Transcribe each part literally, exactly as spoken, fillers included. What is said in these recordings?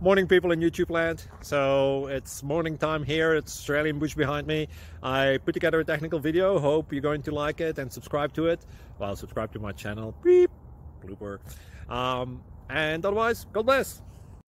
Morning, people in YouTube land. So it's morning time here. It's Australian bush behind me. I put together a technical video. Hope you're going to like it and subscribe to it. Well, subscribe to my channel. Beep. Blooper. Um, and otherwise, God bless.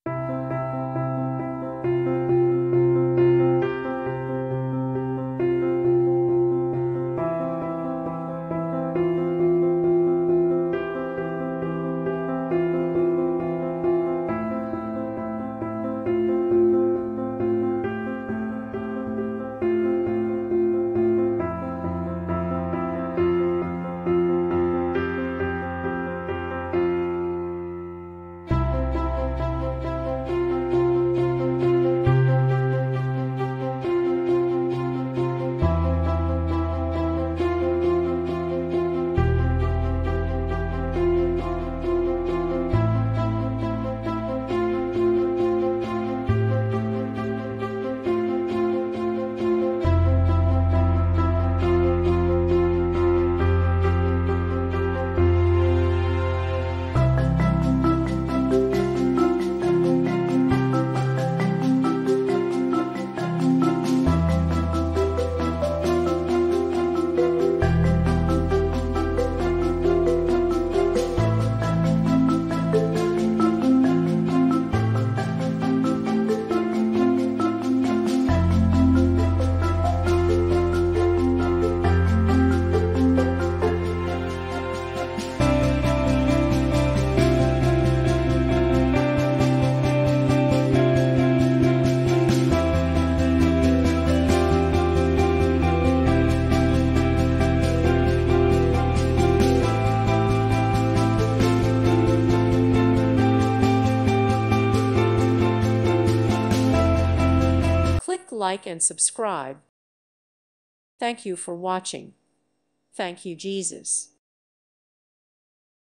Click like and subscribe. Thank you for watching. Thank you, Jesus.